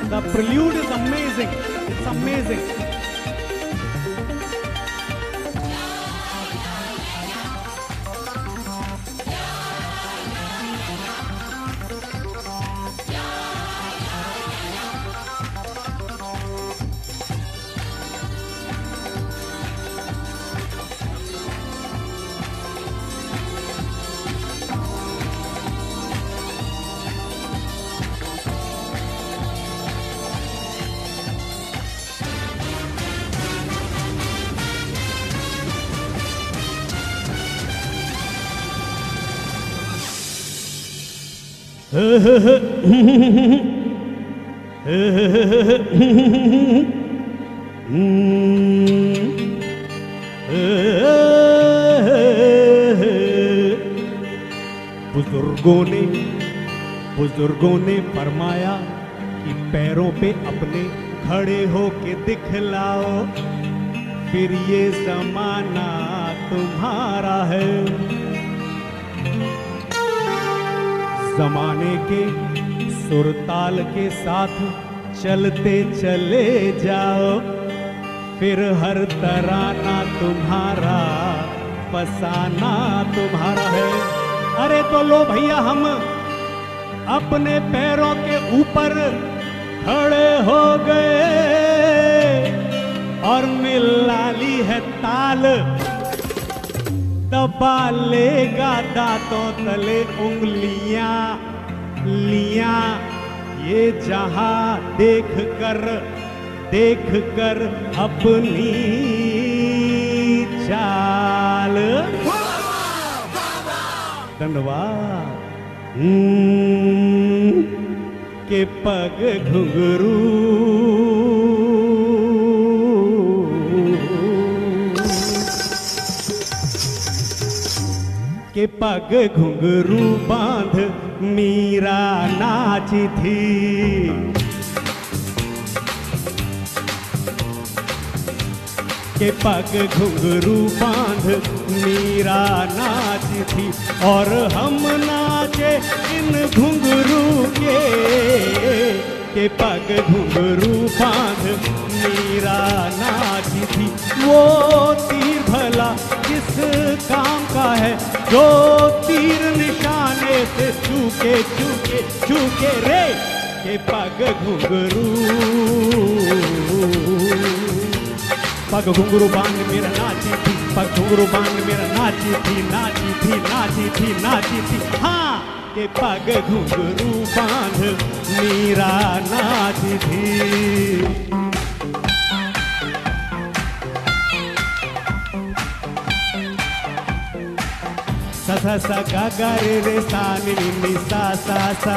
The prelude is amazing. It's amazing. बुजुर्गों ने फरमाया कि पैरों पे अपने खड़े हो के दिखलाओ, फिर ये जमाना तुम्हारा है। जमाने के सुरताल के साथ चलते चले जाओ, फिर हर तराना तुम्हारा, फसाना तुम्हारा है। अरे तो लो भैया, हम अपने पैरों के ऊपर खड़े हो गए और मिला ली है ताल, दबा लेगा दांतों तले उंगलियां लिया, ये जहां देख कर अपनी चाल। धन्यवाद। के पग घुंघरू के पग घुंघरू बांध मीरा नाची थी, के पग घुंघरू बांध मीरा नाची थी, और हम नाचे इन घुंघरू के पग घुंघरू बांध मीरा नाची थी। वो तीर भला किस काम का है, जो तीर निशाने से चूके रे, के पग घुंघरू पग घुंघरू बांध मेरा नाची थी, पग घुंघरू बांध मेरा नाची थी, हाँ के पग घुंघरू बांध मीरा नाची थी। सा सा सा गा गा रे रे सा नि नि सा सा सा,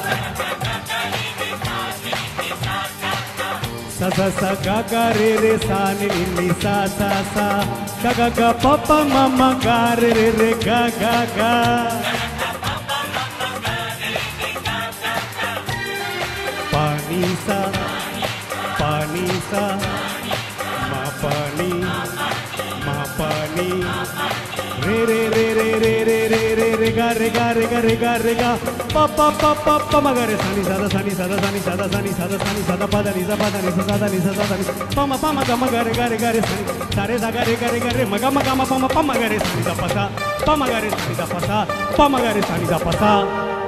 सा सा सा गा गा रे रे सा नि नि सा सा सा, गा गा गा प प म म गा रे रे रे गा गा गा, पानी सा मा पानी रे रे रे रे रे रे रे रे रे गा रे गा रे गा रे गा रे गा प प प प प म गा रे सा नि सा दा सा नि सा दा सा नि सा दा सा नि सा दा सा नि सा दा प दा नि सा प दा नि सा दा नि सा दा नि प म गा म गा रे गा रे गा रे सा नि सा रे दा गा रे म गा म गा म प म गा रे सा नि दा प सा प म गा रे सा नि दा प सा प म गा रे सा नि दा प सा।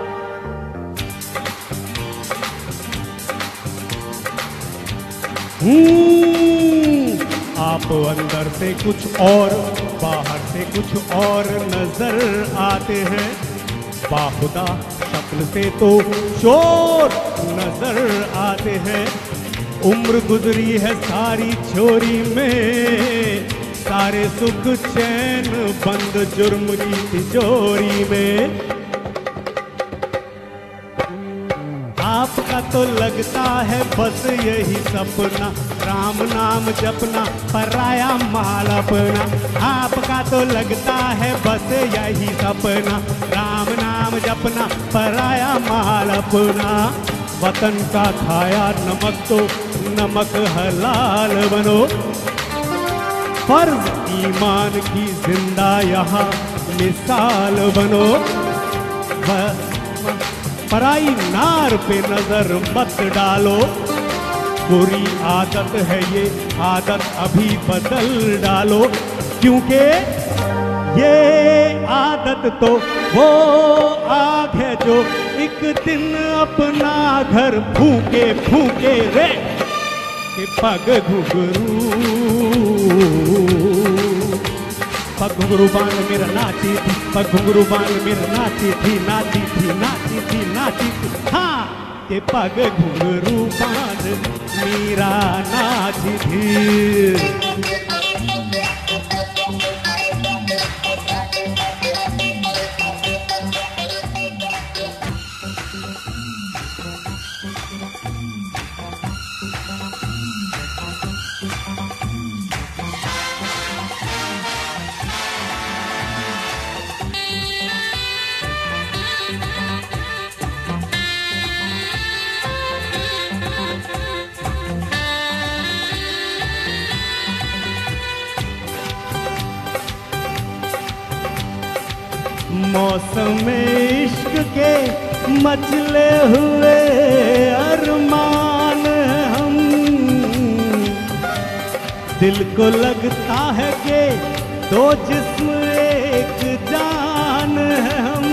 आप अंदर से कुछ और बाहर से कुछ और नजर आते हैं, बाखुदा शक्ल से तो चोर नजर आते हैं। उम्र गुजरी है सारी चोरी में, सारे सुख चैन बंद जुर्म की तिजोरी में। आपका तो लगता है बस यही सपना, राम नाम जपना पराया माल अपना। आपका तो लगता है बस यही सपना, राम नाम जपना पराया माल अपना। वतन का खाया नमक तो नमक हलाल बनो, फर्ज ईमान की जिंदा यहाँ मिसाल बनो। पराई नार पे नजर मत डालो, बुरी आदत है ये, आदत अभी बदल डालो, क्योंकि ये आदत तो वो आग है जो एक दिन अपना घर फूके फूके रे। कि पग घुंघरू बांध मेरा नाची थी, पग घुंघरू बांध मेरा नाची थी, नाची थी, नाची थी, नाची थी, हाँ। के पग घुंघरू बांध मीरा नाची थी। मौसम इश्क के मचले हुए अरमान हम, दिल को लगता है कि दो जिस्म एक जान है हम।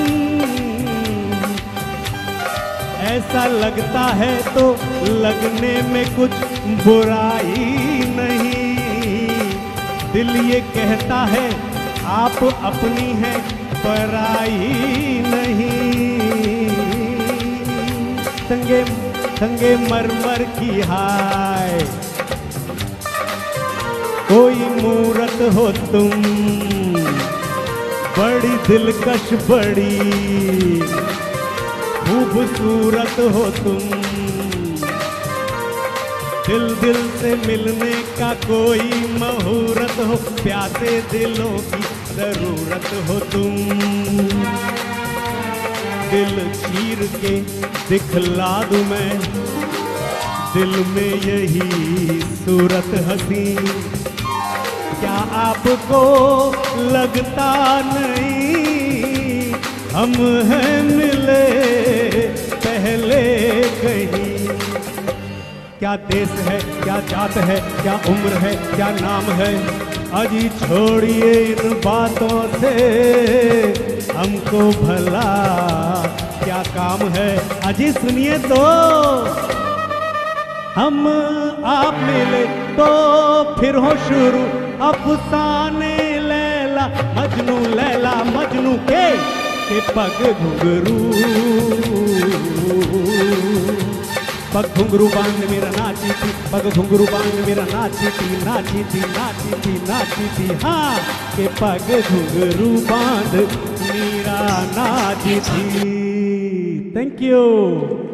ऐसा लगता है तो लगने में कुछ बुराई नहीं, दिल ये कहता है आप अपनी हैं पराई नहीं। संगे संगे मरमर की हाय, कोई मूरत हो तुम, बड़ी दिलकश बड़ी खूबसूरत हो तुम। दिल दिल से मिलने का कोई मुहूर्त हो, प्यासे दिलों की जरूरत हो तुम। दिल चीर के दिखला दूं मैं, दिल में यही सूरत हसी। क्या आपको लगता नहीं हम हैं मिले पहले कहीं? क्या देश है, क्या जात है, क्या उम्र है, क्या नाम है, अजी छोड़िए इन बातों से, हमको भला क्या काम है। अजी सुनिए तो, हम आप मिले तो फिर हो शुरू अफसाने लैला मजनू के पग घुंघरू। पग घुंघरू बांध मेरा नाची थी, पग घुंघरू बांध मेरा नाची थी, नाची थी, नाची थी, नाची थी, हाँ। के पग घुंघरू बांध मेरा नाची थी। Thank you.